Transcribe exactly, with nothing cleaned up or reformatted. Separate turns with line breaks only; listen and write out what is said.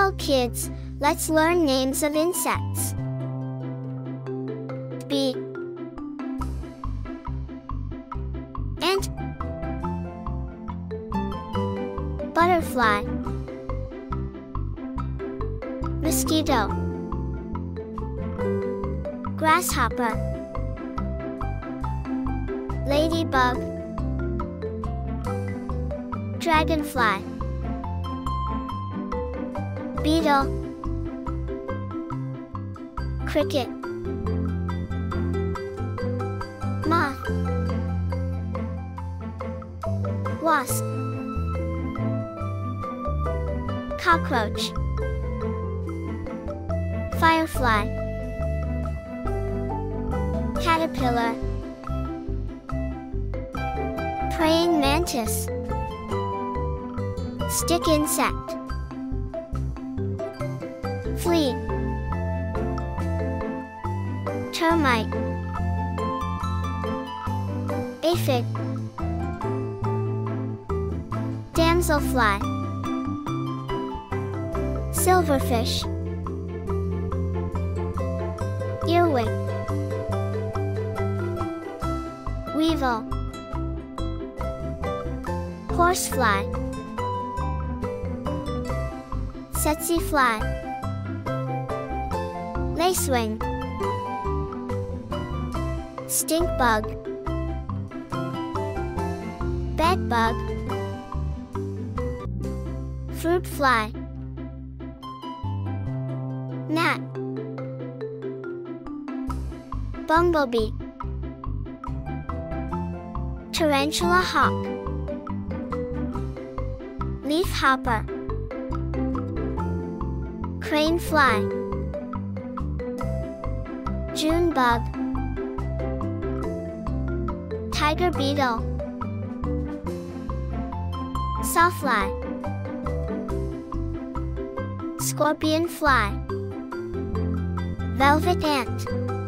Hello kids, let's learn names of insects. Bee, ant, butterfly, mosquito, grasshopper, ladybug, dragonfly, beetle, cricket, moth, wasp, cockroach, firefly, caterpillar, praying mantis, stick insect, flea, termite, aphid, damselfly, silverfish, earwig, weevil, horsefly, Tsetse Fly, Lacewing, stink bug, bedbug, fruit fly, gnat, bumblebee, Tarantula Hawk, Leafhopper, crane fly, June bug, tiger beetle, Sawfly, scorpion fly, velvet ant.